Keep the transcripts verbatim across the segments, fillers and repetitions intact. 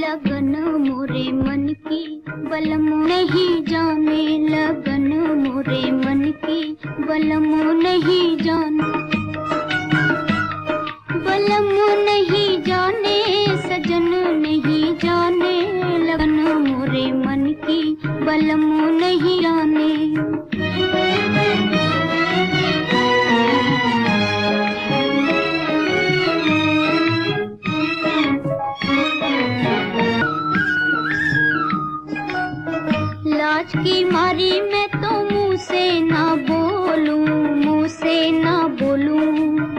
लगन मोरे मन की, बलमो नहीं जाने लगन मोरे मन की, बलमो नहीं जाने, बलमो नहीं जाने, सजन नहीं जाने लगन मोरे मन की, बलमो नहीं जाने। लाज की मारी मैं तो मुँह से ना बोलूं, मुँह से ना बोलूं,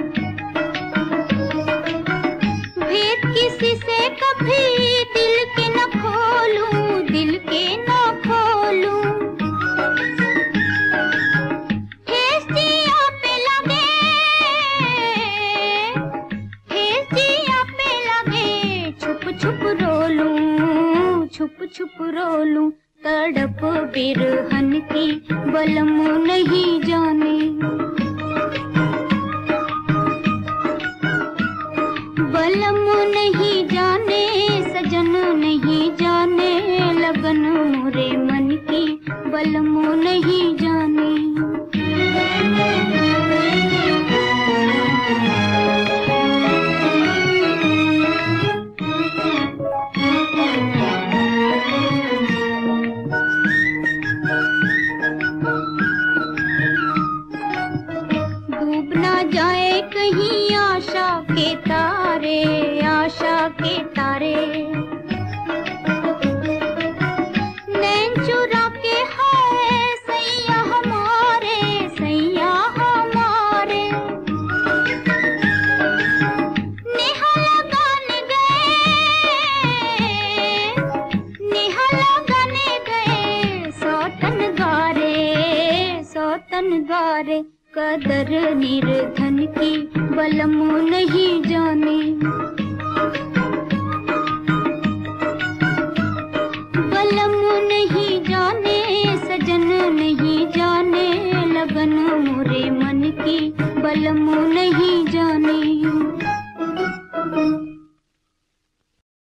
भेद किसी से कभी दिल के न खोलूं, दिल के न खोलूं। ठेस जिया पे लगे, ठेस जिया पे लगे, छुप छुप रोलूं, छुप छुप रोलूं, तड़प बिरहन की, बलमो नहीं जाने, बलमो नहीं जाने, सजन नहीं जाने लगन मोरे मन की, बलमो नहीं जाने। जाए कहीं आशा के तारे, आशा के तारे, नैन चुरा के है सैया हमारे, सैया हमारे। नेहा लगाने गए, नेहा लगाने गए, सौतन गारे, सौतन गारे, कदर निर्धन की, बलमो नहीं जाने।